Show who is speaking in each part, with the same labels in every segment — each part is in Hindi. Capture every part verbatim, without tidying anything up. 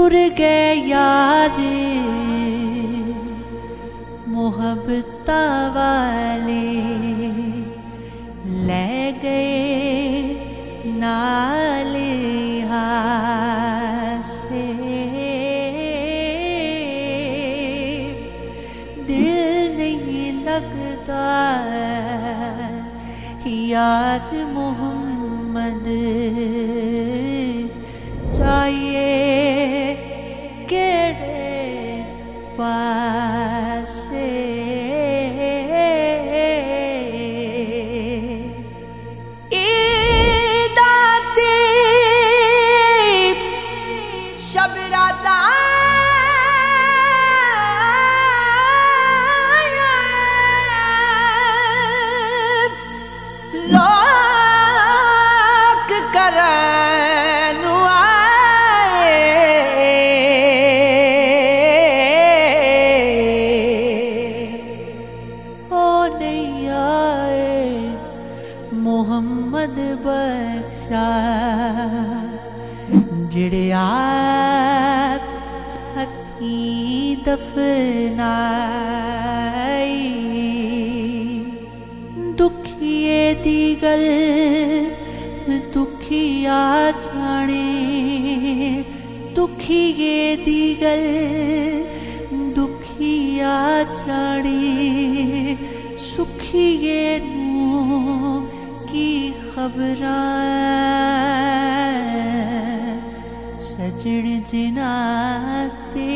Speaker 1: टुर गए यार मोहब्बता वाले, ले गए नाले हासे। दिल नहीं लगता यार मोहम्मद, चाहिए केड़े पासे।
Speaker 2: शबराता लोक करन आए,
Speaker 1: ओ नहीं आए मोहम्मद बख्शा, जिड़े आप हकी दफनाई। दुखिए दी गल दुखिया जाने, दुखिए दी गल दुखिया जाने, सुखिए नू की खबरां। सजन जिना ते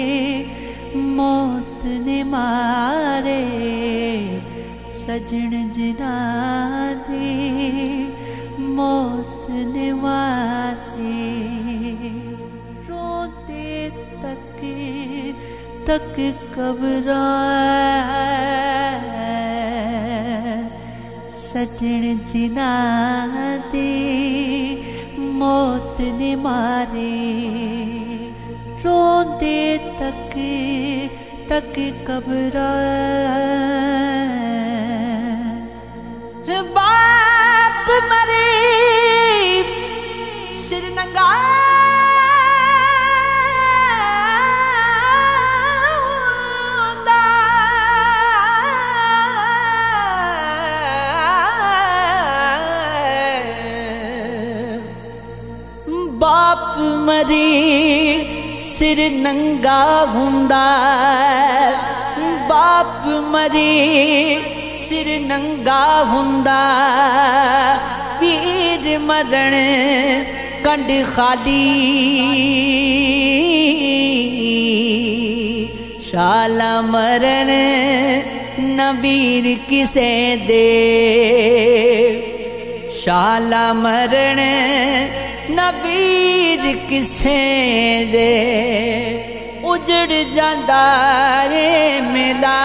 Speaker 1: मौत ने मारे, सजन जिना ते मौत ने मारे। रोते तक तक कब्रां, सजन जिना ते मौत ने मारे। रोंदे तक तक कब्रां।
Speaker 2: बाप मरे सिर नंगा,
Speaker 1: बाप मरे सिर नंगा हुंदा, बाप मरे सिर नंगा हुंदा। वीर मरण कंड खाली, शाला मरण न वीर किसे दे, शाला मरण न वीर किसे दे। उजड़ जांदा ए मेला,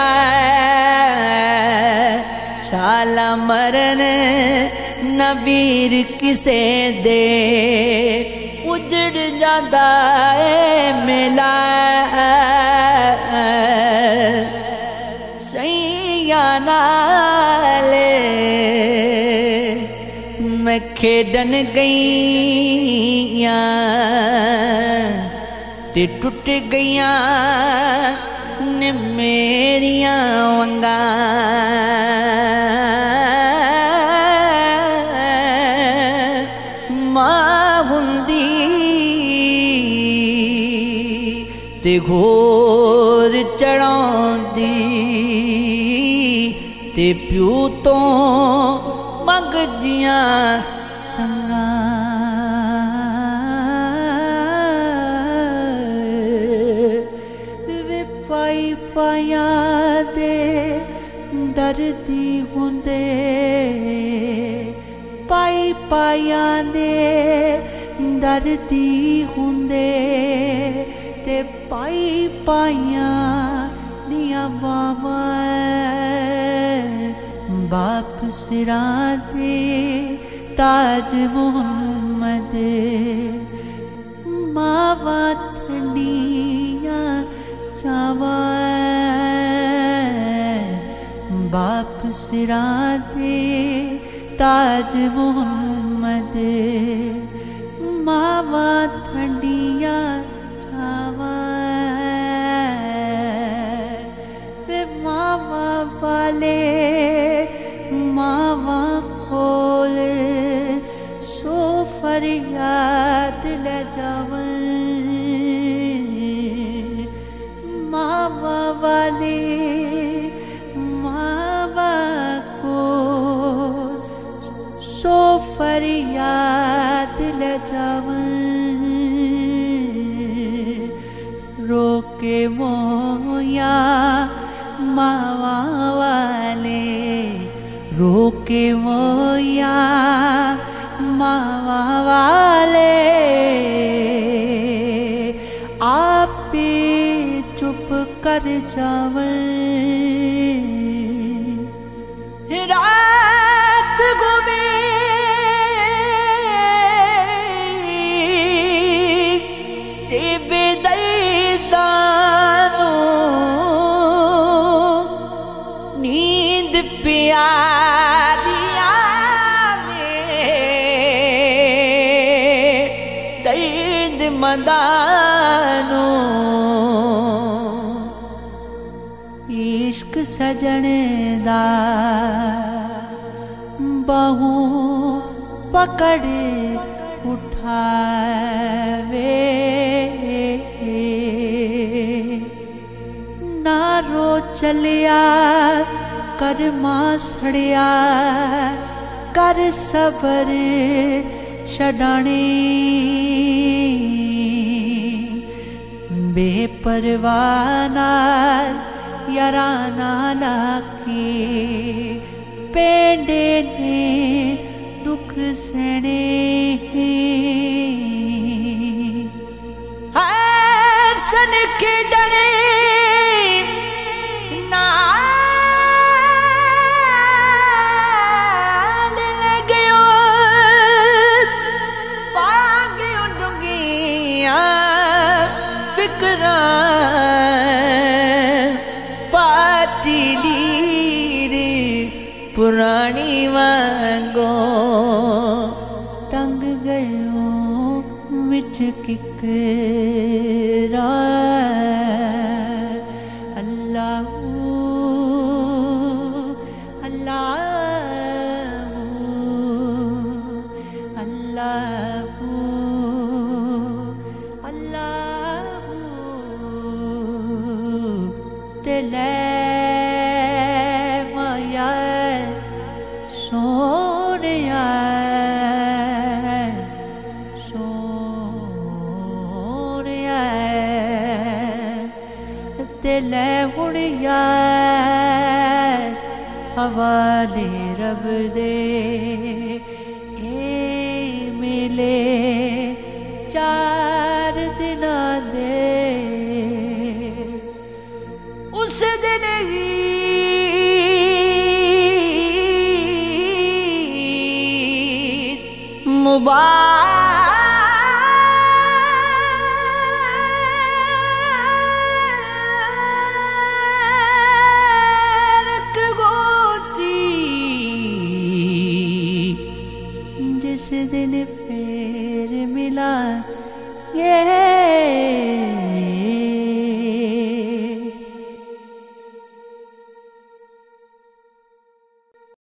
Speaker 1: शाला मरण न वीर किसे दे। उजड़ जांदा ए मेला, सैया नाले मैं खेडन गईयां ते टुट गईयां ने मेरियां वंगां। मां हुंदी ते घोर चढ़ाउंदी, ते प्यू तो मंगदियां संगां। वे पाई पाया दे दर्दी हुंदे, पाई पाया दे दर्दी हुंदे। ते पाई पाया दिया बाबा बाप सिरां दे ताज मोहम्मद। मावा ठंडियां चावा बाप सिरां दे ताज मोहम्मद। मावा ठंडियां वाले मावा को सो फरियाद ले जावन रोके मोया मावा वाले रोके मोया मावा वाले आप भी चुप कर जावन
Speaker 2: रात गुमे नींद प्यारिया में दर्द मदानो
Speaker 1: इश्क सजन दा बहु पकड़ उठावे नारो चलिया कर मां सड़िया कर सबर छड़ाने बेपरवाह नाल याराना लाके पेंडे ने दुख सहने
Speaker 2: हसन के डरे नाल लगयो पागे डुंगिया फिक्रा पाटीली रे पुरानी वांगो
Speaker 1: टंग गयो विच किकरा अल्लाह अल्लाह अल्लाह अल्लाह दिले माया सोनिया सोनिया दिले हुणिया हवाले रब दे ए मिले चार दिन दे
Speaker 2: उस दिन ही मुबारक गोसी
Speaker 1: जिस दिन फिर मिला ये